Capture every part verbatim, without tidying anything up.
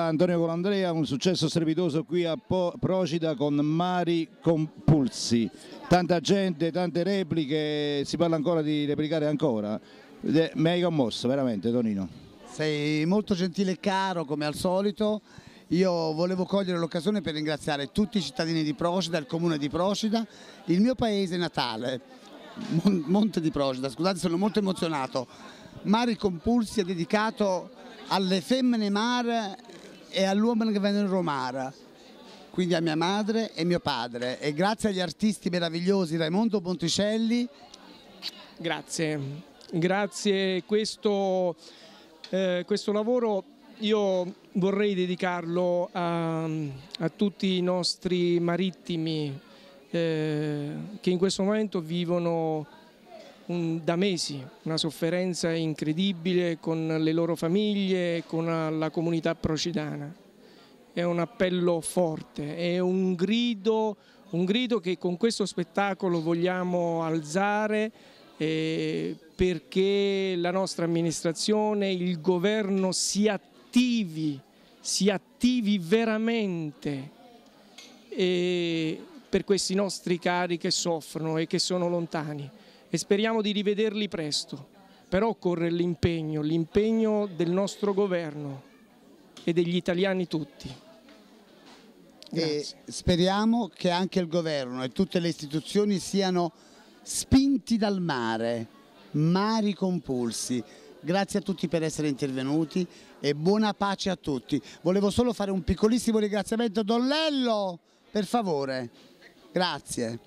Antonio Colandrea, un successo strepitoso qui a Po Procida con Mari Compulsi. Tanta gente, tante repliche, si parla ancora di replicare ancora. Mi hai commosso veramente, Tonino. Sei molto gentile e caro come al solito. Io volevo cogliere l'occasione per ringraziare tutti i cittadini di Procida, il comune di Procida, il mio paese natale, Monte di Procida. Scusate, sono molto emozionato. Mari Compulsi è dedicato alle femmine mare e all'uomo che viene in Romara, quindi a mia madre e mio padre, e grazie agli artisti meravigliosi Raimondo Ponticelli. Grazie, grazie. Questo, eh, questo lavoro io vorrei dedicarlo a, a tutti i nostri marittimi eh, che in questo momento vivono un, da mesi una sofferenza incredibile con le loro famiglie, con la comunità procidana. È un appello forte, è un grido, un grido che con questo spettacolo vogliamo alzare eh, perché la nostra amministrazione, il governo si attivi, si attivi veramente eh, per questi nostri cari che soffrono e che sono lontani. E speriamo di rivederli presto, però occorre l'impegno, l'impegno del nostro governo e degli italiani tutti. Grazie. E speriamo che anche il governo e tutte le istituzioni siano spinti dal mare, Mari Compulsi. Grazie a tutti per essere intervenuti e buona pace a tutti. Volevo solo fare un piccolissimo ringraziamento, Don Lello, per favore. Grazie.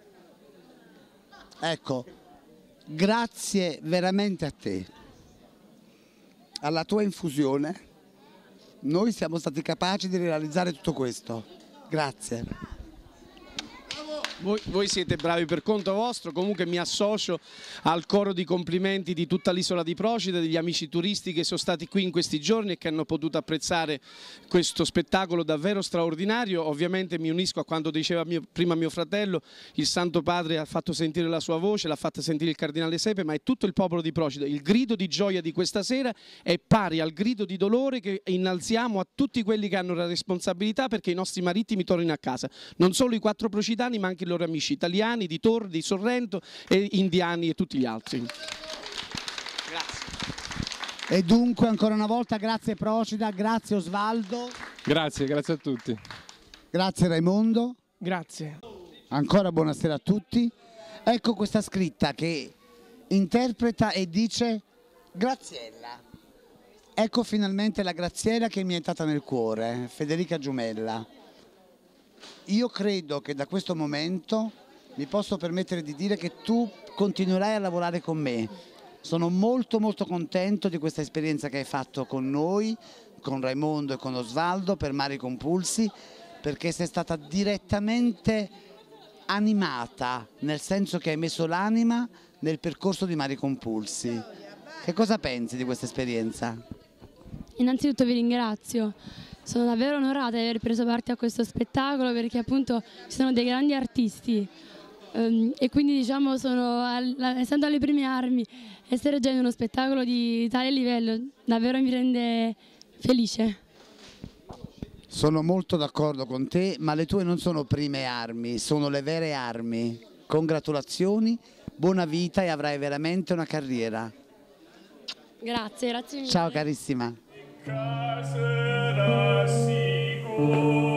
Ecco, grazie veramente a te, alla tua infusione, noi siamo stati capaci di realizzare tutto questo. Grazie. Voi, voi siete bravi per conto vostro, comunque mi associo al coro di complimenti di tutta l'isola di Procida, degli amici turisti che sono stati qui in questi giorni e che hanno potuto apprezzare questo spettacolo davvero straordinario. Ovviamente mi unisco a quanto diceva mio, prima mio fratello, il Santo Padre ha fatto sentire la sua voce, l'ha fatta sentire il Cardinale Sepe, ma è tutto il popolo di Procida. Il grido di gioia di questa sera è pari al grido di dolore che innalziamo a tutti quelli che hanno la responsabilità perché i nostri marittimi tornino a casa, non solo i quattro procidani ma anche i loro amici italiani di Tor, di Sorrento e indiani e tutti gli altri. Grazie. E dunque ancora una volta grazie Procida, grazie Osvaldo. Grazie, grazie a tutti. Grazie Raimondo. Grazie. Ancora buonasera a tutti. Ecco questa scritta che interpreta e dice Graziella. Ecco finalmente la Graziella che mi è entrata nel cuore, Federica Giumella. Io credo che da questo momento mi posso permettere di dire che tu continuerai a lavorare con me. Sono molto molto contento di questa esperienza che hai fatto con noi, con Raimondo e con Osvaldo per Mari Compulsi, perché sei stata direttamente animata, nel senso che hai messo l'anima nel percorso di Mari Compulsi. Che cosa pensi di questa esperienza? Innanzitutto vi ringrazio. Sono davvero onorata di aver preso parte a questo spettacolo perché appunto ci sono dei grandi artisti um, e quindi diciamo sono al, essendo alle prime armi e stare reggendo uno spettacolo di tale livello davvero mi rende felice. Sono molto d'accordo con te, ma le tue non sono prime armi, sono le vere armi. Congratulazioni, buona vita e avrai veramente una carriera. Grazie, grazie mille. Ciao carissima. Sarà sicura.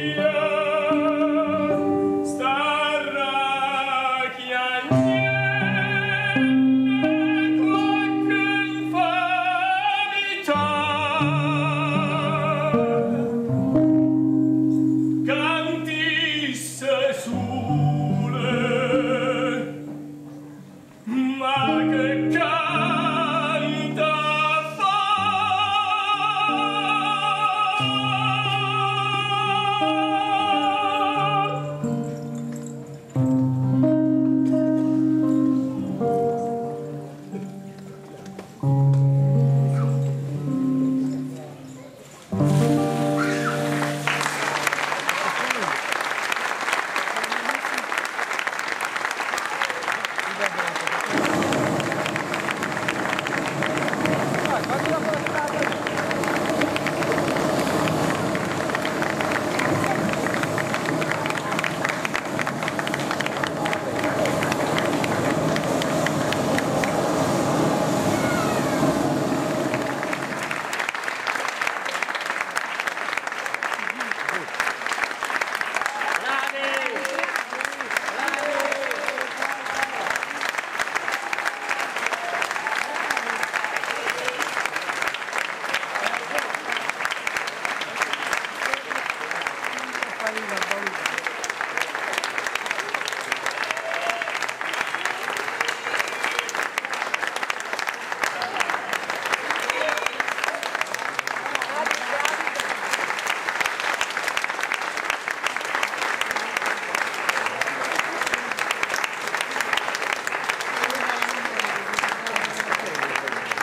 Yeah.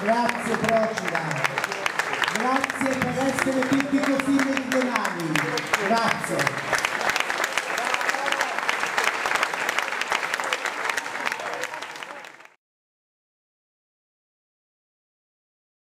Grazie Procida, grazie per essere tutti qui.